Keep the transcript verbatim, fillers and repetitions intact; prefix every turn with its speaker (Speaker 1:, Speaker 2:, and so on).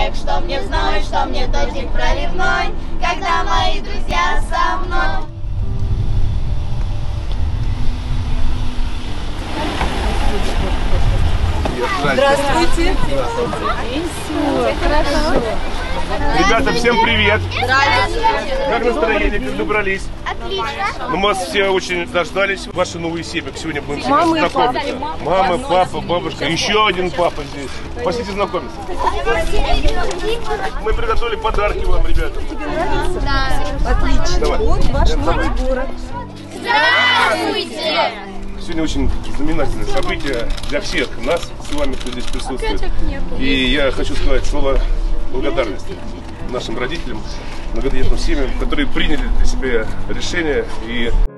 Speaker 1: снег, что мне зной, что мне дождик проливной, когда мои друзья со мной.
Speaker 2: Здравствуйте.
Speaker 3: Хорошо. Ребята, всем привет!
Speaker 1: Здравствуйте!
Speaker 3: Как настроение, как добрались?
Speaker 1: Отлично!
Speaker 3: Ну, мы вас все очень дождались. Ваши новые семьи. Сегодня будем
Speaker 2: Мама и
Speaker 3: знакомиться. Мама, папа, бабушка, еще один папа здесь. Пойдите знакомиться. Мы приготовили подарки вам, ребята.
Speaker 1: Да.
Speaker 2: Отлично.
Speaker 3: Давай.
Speaker 2: Вот ваш новый город.
Speaker 1: Здравствуйте!
Speaker 3: Сегодня очень знаменательное событие для всех нас, с вами, кто здесь присутствует. И я хочу сказать слово благодарности нашим родителям, многодетным семьям, которые приняли для себя решение и